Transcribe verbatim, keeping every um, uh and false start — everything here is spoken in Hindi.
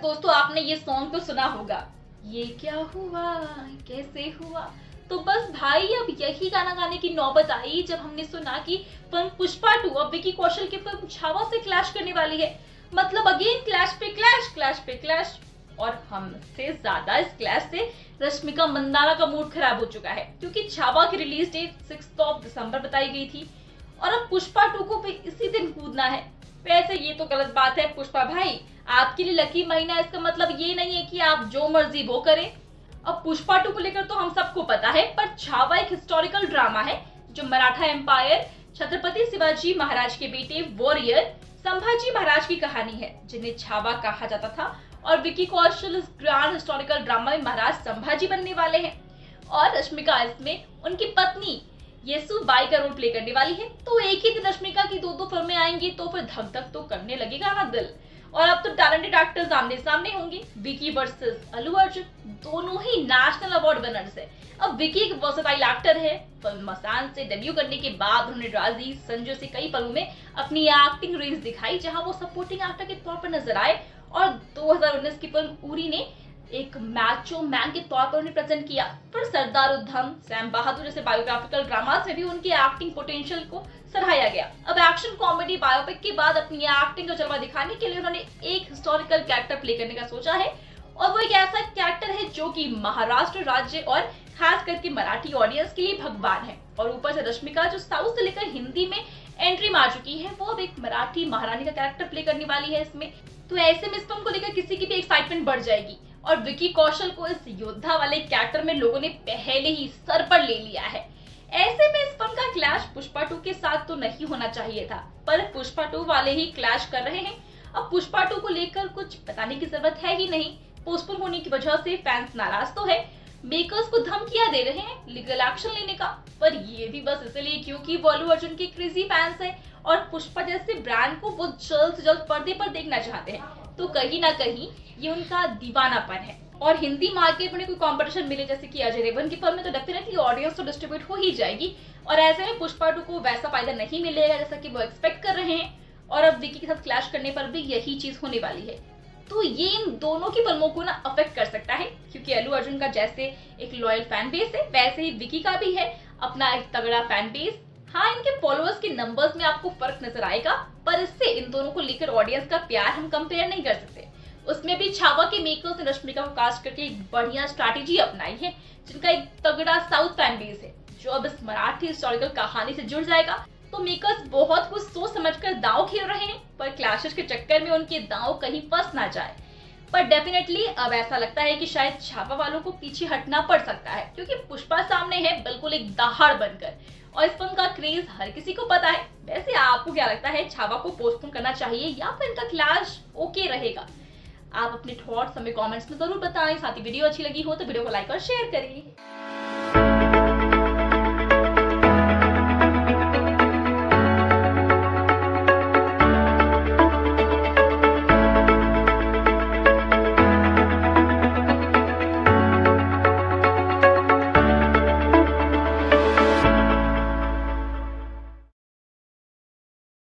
दोस्तों आपने ये सॉन्ग तो सुना होगा, ये क्या हुआ कैसे हुआ। तो बस भाई अब यही गाना गाने की नौबत आई जब हमने सुना कि फिल्म पुष्पा टू अब विकी कौशल की फिल्म छावा से क्लैश करने वाली है। मतलब अगेन क्लैश पे क्लैश, क्लैश पे क्लैश। और हमसे ज्यादा इस क्लैश से रश्मिका मंदाना का मूड खराब हो चुका है, क्योंकि छावा की रिलीज डेट सिक्स्थ ऑफ दिसंबर बताई गई थी और अब पुष्पा टू को भी इसी दिन कूदना है। वैसे ये तो गलत बात है पुष्पा भाई, आपके लिए लकी महीना इसका मतलब ये नहीं है कि आप जो मर्जी वो करें। अब पुष्पा टू को लेकर तो हम सबको पता है, पर छावा एक हिस्टोरिकल ड्रामा है जो मराठा एम्पायर, छत्रपति शिवाजी महाराज के बेटे वॉरियर संभाजी महाराज की कहानी है, जिन्हें छावा कहा जाता था। और विकी कौशल इस ग्रैंड हिस्टोरिकल ड्रामा में महाराज संभाजी बनने वाले हैं और रश्मिका इसमें उनकी पत्नी येसु बाई का रोल प्ले करने वाली है। तो एक ही दिन रश्मिका की दो दो फिल्में आएंगी तो फिर धक धक तो करने लगेगा ना दिल। और अब तो टैलेंटेड एक्टर्स आमने सामने होंगे, विकी वर्सेस अल्लू अर्जुन, दोनों ही नेशनल अवार्ड विनर्स है। अब विकी एक वर्सेटाइल एक्टर है, फिल्म मसान से डेब्यू करने के बाद उन्होंने राजी संजय से कई पलों में अपनी एक्टिंग रेंज दिखाई, जहां वो सपोर्टिंग एक्टर के तौर पर नजर आए। और दो हज़ार उन्नीस की फिल्म उरी ने एक मैचो मैन के तौर पर उन्हें प्रेजेंट किया। फिर सरदार उधम, सैम बहादुर जैसे बायोग्राफिकल ड्रामास में भी उनकी एक्टिंग पोटेंशियल को सराहाया गया। अब एक्शन कॉमेडी बायोपिक के बाद अपनी एक्टिंग का जलवा दिखाने के लिए उन्होंने एक हिस्टोरिकल कैरेक्टर प्ले करने का सोचा है, और वो एक ऐसा कैरेक्टर है जो कि महाराष्ट्र राज्य और खास करके मराठी ऑडियंस के लिए भगवान है। और ऊपर से रश्मिका जो साउथ से लेकर हिंदी में एंट्री मार चुकी है, वो अब एक मराठी महारानी का कैरेक्टर प्ले करने वाली है इसमें। तो ऐसे में इस फिल्म को लेकर किसी की भी एक्साइटमेंट बढ़ जाएगी। और विकी कौशल को इस योद्धा वाले कैरेक्टर में लोगों ने पहले ही सर पर ले लिया है। ऐसे में इस फिल्म का क्लैश पुष्पा टू के साथ तो नहीं होना चाहिए था, पर पुष्पा टू वाले ही क्लैश कर रहे हैं। अब पुष्पा टू को लेकर कुछ बताने की जरूरत है ही नहीं, पोस्टपोन होने की वजह से फैंस नाराज तो है, मेकर्स को धमकियां दे रहे हैं लीगल एक्शन लेने का, पर ये भी बस इसलिए क्योंकि वो अल्लू अर्जुन के क्रेजी फैंस है और पुष्पा जैसे ब्रांड को वो जल्द से जल्द पर्दे पर देखना चाहते हैं। तो कहीं ना कहीं ये उनका दीवानापन है। और हिंदी मार्केट में कोई कंपटीशन मिले जैसे कि अजय देवगन की फिल्म में, तो डेफिनेटली ऑडियंस तो डिस्ट्रीब्यूट हो ही जाएगी। और ऐसे में पुष्पा टू को वैसा फायदा नहीं मिलेगा जैसा कि वो एक्सपेक्ट कर रहे हैं। और अब विकी के साथ क्लैश करने पर भी यही चीज होने वाली है। तो ये इन दोनों की फिल्मों को ना अफेक्ट कर सकता है, क्योंकि अल्लू अर्जुन का जैसे एक लॉयल फैन बेस है, वैसे ही विकी का भी है अपना एक तगड़ा फैन बेस। हाँ, इनके फॉलोअर्स के नंबर्स में आपको फर्क नजर आएगा, पर इससे इन दोनों को लेकर ऑडियंस का प्यार हम कंपेयर नहीं कर सकते। उसमें भी छावा के मेकर्स ने रश्मिका को कास्ट करके एक बढ़िया स्ट्रैटेजी अपनाई है, जिनका एक तगड़ा साउथ फैन बेस है, जो अब इस मराठी हिस्टोरिकल कहानी से जुड़ जाएगा। तो मेकर्स बहुत कुछ सोच समझकर दांव खेल रहे हैं, पर क्लैशेस के चक्कर में उनके दांव कहीं फंस ना जाए। पर डेफिनेटली अब ऐसा लगता है कि शायद छावा वालों को पीछे हटना पड़ सकता है, क्योंकि पुष्पा सामने है बिल्कुल एक दहाड़ बनकर, और इस फिल्म का क्रेज हर किसी को पता है। वैसे आपको क्या लगता है, छावा को पोस्टपोन करना चाहिए या फिर इनका क्लैश ओके रहेगा? आप अपने थॉट्स हमें कमेंट्स में जरूर बताएं। साथ ही वीडियो अच्छी लगी हो तो वीडियो को लाइक और शेयर करिए।